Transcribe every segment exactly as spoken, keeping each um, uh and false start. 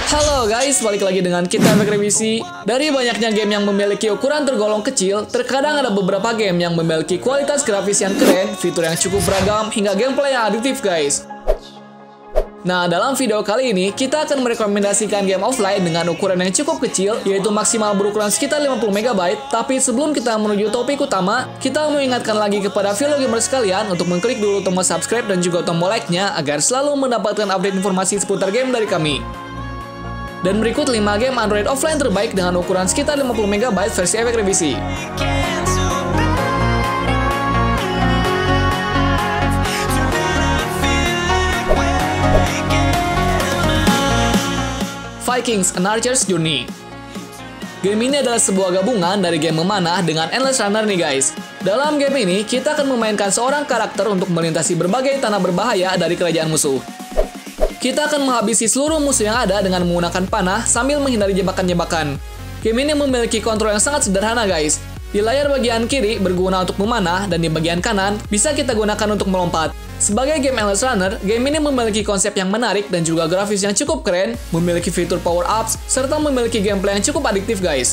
Halo guys, balik lagi dengan kita Efek Revisi. Dari banyaknya game yang memiliki ukuran tergolong kecil, terkadang ada beberapa game yang memiliki kualitas grafis yang keren, fitur yang cukup beragam, hingga gameplay yang adiktif guys. Nah, dalam video kali ini, kita akan merekomendasikan game offline dengan ukuran yang cukup kecil, yaitu maksimal berukuran sekitar lima puluh megabyte. Tapi sebelum kita menuju topik utama, kita mau ingatkan lagi kepada fellow gamers sekalian untuk mengklik dulu tombol subscribe dan juga tombol like-nya agar selalu mendapatkan update informasi seputar game dari kami. Dan berikut lima game Android offline terbaik dengan ukuran sekitar lima puluh megabyte versi Efek Revisi. Vikings: An Archer's Journey. Game ini adalah sebuah gabungan dari game memanah dengan Endless Runner nih guys. Dalam game ini, kita akan memainkan seorang karakter untuk melintasi berbagai tanah berbahaya dari kerajaan musuh. Kita akan menghabisi seluruh musuh yang ada dengan menggunakan panah sambil menghindari jebakan-jebakan. Game ini memiliki kontrol yang sangat sederhana guys. Di layar bagian kiri berguna untuk memanah dan di bagian kanan bisa kita gunakan untuk melompat. Sebagai game Endless Runner, game ini memiliki konsep yang menarik dan juga grafis yang cukup keren, memiliki fitur power-ups, serta memiliki gameplay yang cukup adiktif guys.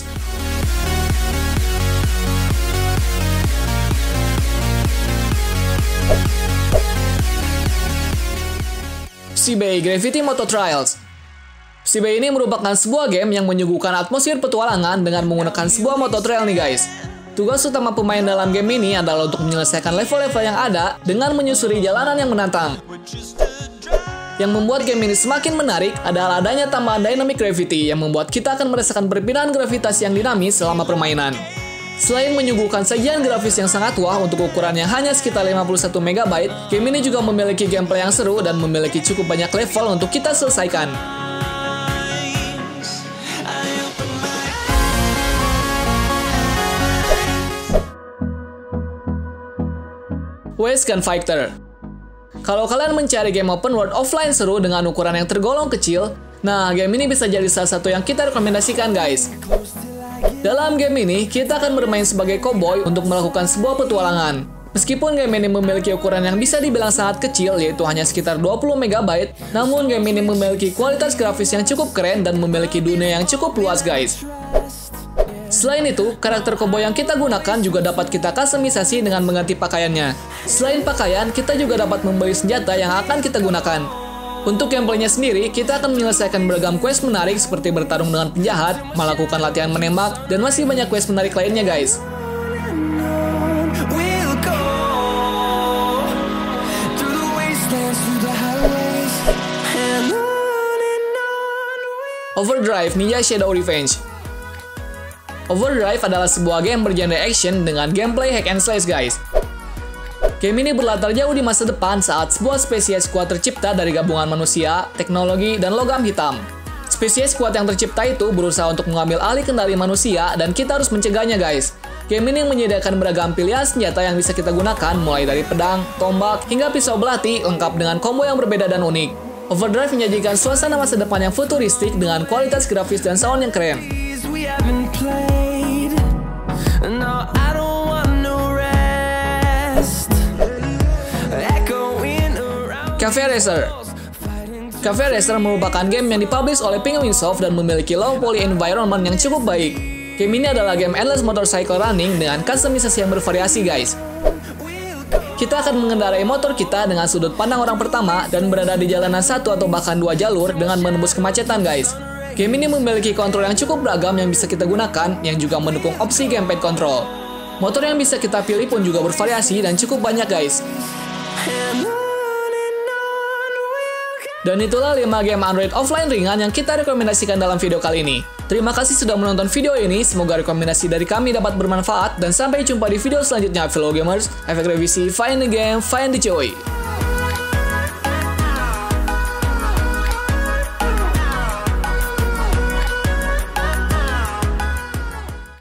Seabay: Gravity Moto Trials. Seabay ini merupakan sebuah game yang menyuguhkan atmosfer petualangan dengan menggunakan sebuah moto trail nih guys. Tugas utama pemain dalam game ini adalah untuk menyelesaikan level-level yang ada dengan menyusuri jalanan yang menantang. Yang membuat game ini semakin menarik adalah adanya tambahan dynamic gravity yang membuat kita akan merasakan perpindahan gravitasi yang dinamis selama permainan. Selain menyuguhkan sajian grafis yang sangat wah untuk ukuran yang hanya sekitar lima puluh satu megabyte, game ini juga memiliki gameplay yang seru dan memiliki cukup banyak level untuk kita selesaikan. Waze Gunfighter. Kalau kalian mencari game open world offline seru dengan ukuran yang tergolong kecil, nah game ini bisa jadi salah satu yang kita rekomendasikan guys. Dalam game ini, kita akan bermain sebagai cowboy untuk melakukan sebuah petualangan. Meskipun game ini memiliki ukuran yang bisa dibilang sangat kecil, yaitu hanya sekitar dua puluh megabyte, namun game ini memiliki kualitas grafis yang cukup keren dan memiliki dunia yang cukup luas guys. Selain itu, karakter koboi yang kita gunakan juga dapat kita kustomisasi dengan mengganti pakaiannya. Selain pakaian, kita juga dapat membeli senjata yang akan kita gunakan. Untuk gameplaynya sendiri, kita akan menyelesaikan beragam quest menarik seperti bertarung dengan penjahat, melakukan latihan menembak, dan masih banyak quest menarik lainnya guys. Overdrive: Ninja Shadow Revenge. Overdrive adalah sebuah game bergenre action dengan gameplay hack and slash guys. Game ini berlatar jauh di masa depan saat sebuah spesies kuat tercipta dari gabungan manusia, teknologi, dan logam hitam. Spesies kuat yang tercipta itu berusaha untuk mengambil alih kendali manusia dan kita harus mencegahnya guys. Game ini menyediakan beragam pilihan senjata yang bisa kita gunakan mulai dari pedang, tombak, hingga pisau belati lengkap dengan combo yang berbeda dan unik. Overdrive menyajikan suasana masa depan yang futuristik dengan kualitas grafis dan sound yang keren. Cafe Racer. Cafe Racer merupakan game yang dipublish oleh Penguin Soft dan memiliki low poly environment yang cukup baik. Game ini adalah game endless motorcycle running dengan kustomisasi yang bervariasi guys. Kita akan mengendarai motor kita dengan sudut pandang orang pertama dan berada di jalanan satu atau bahkan dua jalur dengan menembus kemacetan guys. Game ini memiliki kontrol yang cukup beragam yang bisa kita gunakan, yang juga mendukung opsi gamepad control. Motor yang bisa kita pilih pun juga bervariasi dan cukup banyak guys. Dan itulah lima game Android offline ringan yang kita rekomendasikan dalam video kali ini. Terima kasih sudah menonton video ini, semoga rekomendasi dari kami dapat bermanfaat, dan sampai jumpa di video selanjutnya fellow gamers. Efek Revisi, find the game, find the joy.